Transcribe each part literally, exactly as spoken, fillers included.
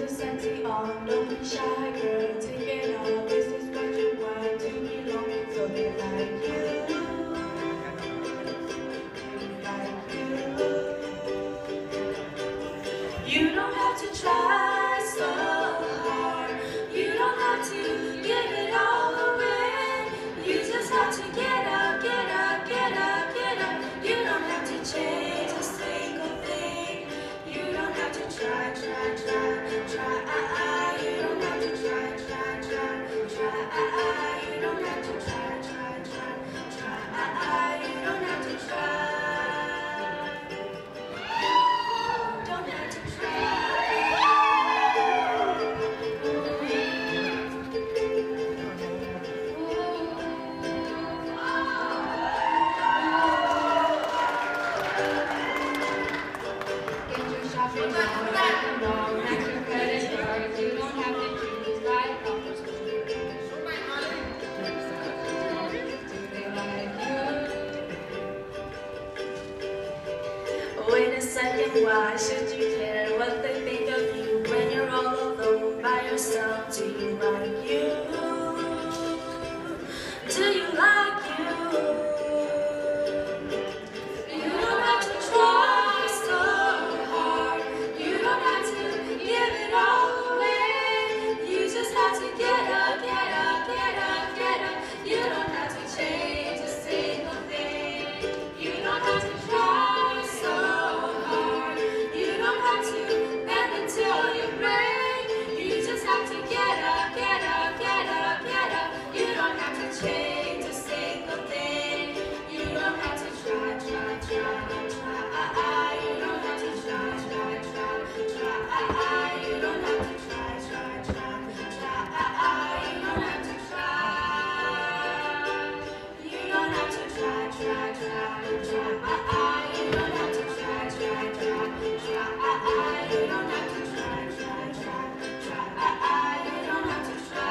a sexy on, don't be shy, girl, take it off. This is what you want to belong, so they like you, like you. You don't have to try so hard, you don't have to give it all away. You just have to get up, get up, get up, get up. You don't have to change a single thing. You don't have to try, try, try, try. You don't have to try, try, try, try. You don't have to try, try, try, try. You don't have to try. Don't have to try. Get your shopping on, max your credit cards. You don't have to choose right offers. They like you. Wait a second, why should you care what they think of you when you're all alone by yourself? Do you like you? Do you like you? You don't have to try so hard. You don't have to give it all away. You just have to get up, get up, get up, get up. You don't have to change a single thing. You don't have to try so hard. You don't have to bend until you break. You just have to get up, get up, get up, get up. You don't have to change a single thing. You don't have to try, try, try, try. You don't have to try, try, try, try. You don't have to try, try, try, try. You don't have to try. You don't have to try, try, try, try. You don't have to try, try, try, try. You don't have to try, try, try, try. You don't have to try.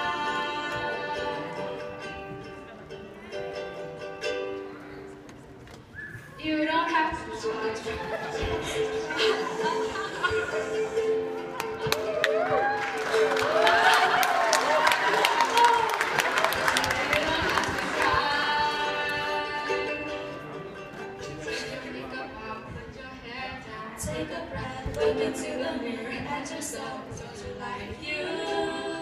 You don't have to try. Take a breath, look into the mirror at yourself. Don't you like you?